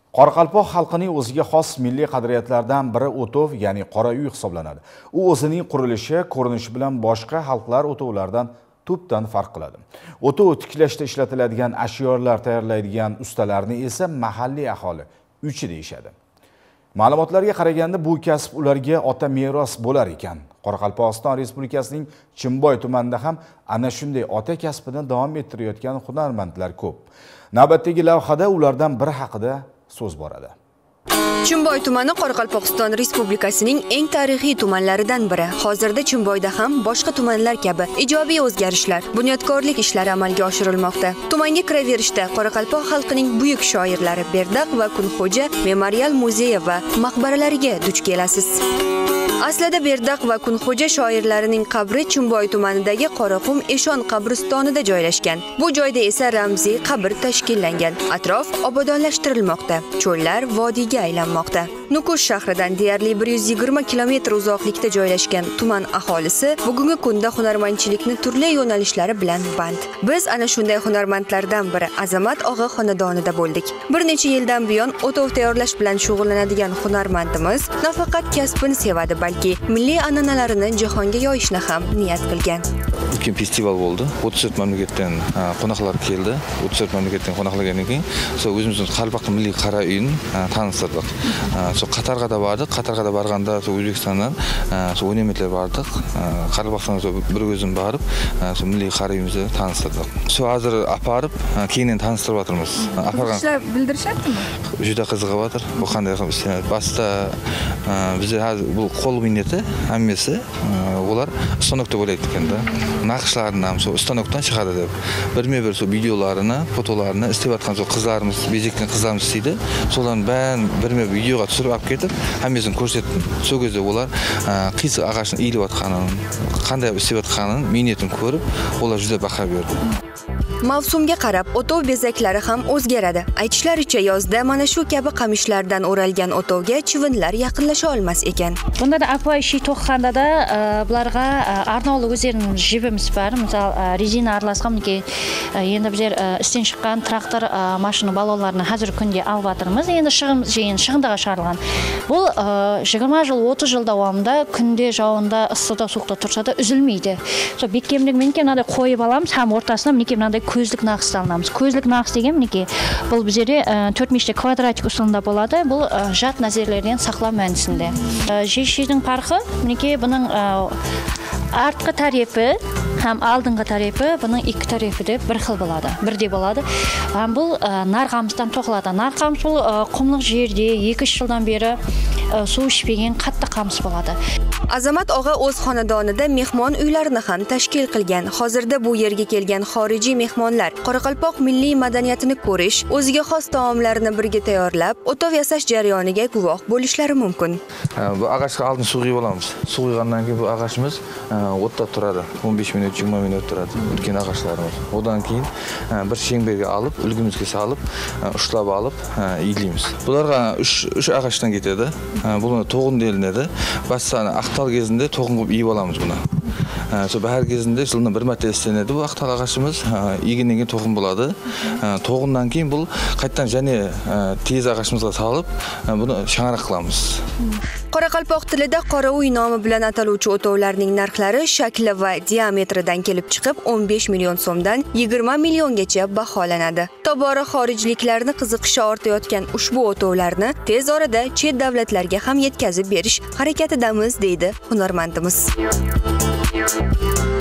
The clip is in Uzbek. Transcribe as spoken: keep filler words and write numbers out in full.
Qoraqalpoq xalqining o'ziga xos milliy qadriyatlardan biri o'tov, ya'ni qora uy hisoblanadi. U o'zining qurilishi, ko'rinishi bilan boshqa xalqlar o'tovlardan tubdan farq qiladi. O'tov tiklashda ishlatiladigan ashyolar tayyorlaydigan ustalarni esa mahalliy aholi uychi deyishadi. Ma'lumotlarga qaraganda bu kasb ularga ota meros bo'lar ekan. Qoraqalpog'iston Respublikasining Chimboy tumanida ham ana shunday ota kasbini davom ettirayotgan hunarmandlar ko'p. Navbatdagi lavhada ulardan biri haqida so'z boradi. Chimboy tumani Qoraqalpog'iston Respublikasining eng tarixiy tumanlaridan biri. Hozirda Chimboyda ham boshqa tumanlar kabi ijobiy o'zgarishlar, bunyodkorlik ishlari amalga oshirilmoqda. Tumanga kiraverishda Qoraqalpoq xalqining buyuk shoirlari Berdaq va Kunxo'ja memorial muzeyi va maqbaralariga duch kelasiz. Aslida Berdaq va Kunxo'ja shoirlarining qabri Chimboy tumanidagi Qoraqum Eshon qabristonida joylashgan. Bu joyda esa ramziy qabr tashkillangan. Atrof obodonlashtirilmoqda. Cho'llar vodiyga aylanmoqda. Nukus shahridan deyarli bir yuz yigirma kilometr uzoqlikda joylashgan tuman aholisi bugungi kunda hunarmandchilikni turli yo'nalishlari bilan band. Biz ana shunday hunarmandlardan biri Azamat og'a xonadonida bo'ldik. Bir necha yildan buyon o'tov tayyorlash bilan shug'ullanadigan hunarmandimiz nafaqat kasbini sevadi, balki milliy an'analarini jahonga yoyishni ham niyat qilgan. Ulkan festival bo'ldi. o'ttiz to'rt mamlakatdan qo'noqlar keldi. o'ttiz to'rt mamlakatdan qo'noqlagandan keyin so o'zimizning Qalpoq milliy qara uyini tanishtirdik. So Qatarga da bordik. Qatarga da borganda so O'zbekistondan so o'ynametlar bordik. Qalpoqdan so bir o'zim borib, so milliy qara uyimizni tanishtirdik. So hozir aparib, keyin tanishtirib o'tirmiz. Apargan. Sizlar bildirishadimi? Juda qiziqayotir. Bu qanday qilib ishlanadi? Basta biz hozir bu qo'l mehnati hammasi ular stanokda bo'laydi ekanda. Naqshlarni ham so stanokdan chiqadi deb. Birma-bir so videolarini, fotolarini istayotgan so qizlarimiz, bezakdan qizlarimiz istaydi. So'larni ben birma-bir videoga tushirib olib ketib, hammasini ko'rsatdim. So gözde ular qiz ağaçni eyilayotganini, qanday istayotganini mehnatini ko'rib, ular juda baho berdi. Mavsumga qarab o'tov bezaklari ham o'zgaradi. Aytishlaricha yozda mana shu kabi qamishlardan o'ralgan o'tovga chivinlar yaqinlasha olmas ekan. Bunda da apa ishi to'qqanda da bularga arnauli o'zlarining jibimiz bor. Misol rezina aralashganki endi bizlar ishdan chiqqan traktor mashina balonlarini hozir kunga olib o'tirmiz. Endi shig'im jeyin shig'indaga chiqarilgan. Bu yigirma yil, o'ttiz yil davomida kunda javonda issida suqda tursa da uzilmaydi. So bekemlik menga qo'yib olamiz, ham o'rtasida menga ko'zlik naqsh tanlaymiz. Ko'zlik naqsh degan niki bu bizga to'rt mishta kvadratik usulda bo'ladi. Bu jat nazarlardan saqlash ma'nosida. Jeshning farqi niki buning artqi tarafi ham oldingi tarafi buning ikki tarafi deb bir xil bo'ladi. Birdek bo'ladi. Ham bu narqamizdan to'qiladi. Narqamiz bu qumliq yerda ikki uch yildan beri suv ichmagan qattiq qamiz bo'ladi. Azamat og'a o'z xonadonida mehmon uylarini ham tashkil qilgan. Hozirda bu yerga kelgan xorijiy mehmonlar Qoraqalpoq milliy madaniyatini ko'rish, o'ziga xos taomlarini birga tayyorlab, o'tov yasash jarayoniga guvoh bo'lishlari mumkin. Bu ag'achga oldin suv quyib olamiz. Suv quygandan keyin bu ag'achimiz o'tda turadi. o'n besh minut, yigirma minut turadi. Ulkan ag'achlarimiz. Undan keyin bir shengberga olib, ulgimizga solib, ushlab olib, iylaymiz. Bularga uch ag'achdan ketadi. Buni to'g'in deyilinadi. Basani aqtal kezinde to'g'in qilib iyib olamiz buni. So bahar kezinde yilda bir marta islanadi bu aqtal ag'achimiz. Iyigindan keyin to'g'in bo'ladi. To'g'indan keyin bu qaytadan yana tez ag'achimizga solib, buni shang'ariq qilamiz. Qoraqalpoq tilida qora uy nomi bilan ataluvchi o'tovlarning narxlari shakli va diametridan kelib chiqib o'n besh million so'mdan yigirma milliongacha baholanadi. Tobora xorijliklarni qiziqishi ortayotgan ushbu o'tovlarni tez orada chet davlatlarga ham yetkazib berish harakatidamiz deydi hunarmandimiz.